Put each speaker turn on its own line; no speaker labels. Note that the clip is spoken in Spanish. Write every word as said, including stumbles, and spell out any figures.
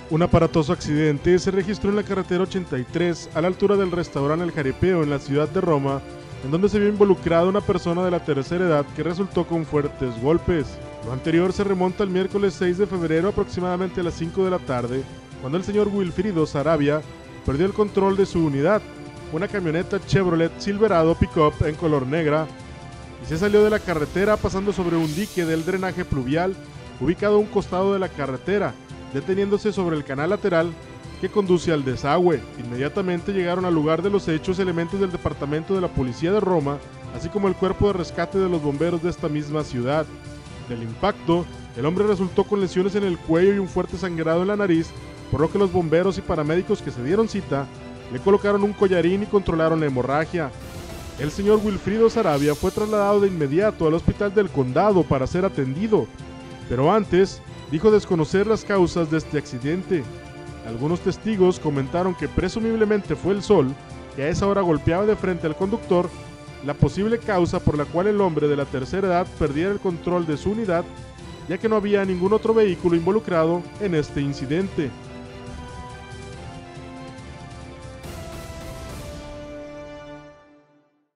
Un aparatoso accidente se registró en la carretera ochenta y tres a la altura del restaurante El Jaripeo en la ciudad de Roma, en donde se vio involucrada una persona de la tercera edad que resultó con fuertes golpes. Lo anterior se remonta al miércoles seis de febrero aproximadamente a las cinco de la tarde, cuando el señor Wilfrido Saravia perdió el control de su unidad, una camioneta Chevrolet Silverado Pickup en color negra, y se salió de la carretera pasando sobre un dique del drenaje pluvial ubicado a un costado de la carretera, deteniéndose sobre el canal lateral que conduce al desagüe. Inmediatamente llegaron al lugar de los hechos elementos del departamento de la policía de Roma, así como el cuerpo de rescate de los bomberos de esta misma ciudad. Del impacto, el hombre resultó con lesiones en el cuello y un fuerte sangrado en la nariz, por lo que los bomberos y paramédicos que se dieron cita le colocaron un collarín y controlaron la hemorragia. El señor Wilfrido Saravia fue trasladado de inmediato al hospital del condado para ser atendido, pero antes dijo desconocer las causas de este accidente. Algunos testigos comentaron que presumiblemente fue el sol, que a esa hora golpeaba de frente al conductor, la posible causa por la cual el hombre de la tercera edad perdiera el control de su unidad, ya que no había ningún otro vehículo involucrado en este incidente.